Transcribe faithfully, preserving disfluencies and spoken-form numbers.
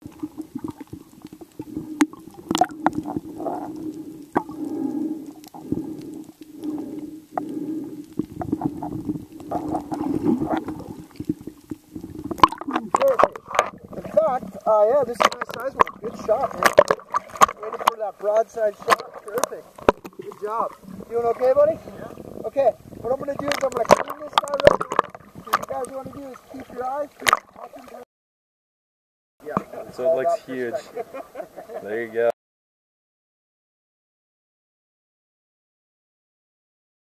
In fact, uh, yeah, this is a nice size one. Good shot, man. Waiting for that broadside shot. Perfect. Good job. Doing okay, buddy? Yeah. Okay, what I'm going to do is I'm going to clean this guy right now. What you guys want to do is keep your eyes. Yeah. So it looks huge. There you go.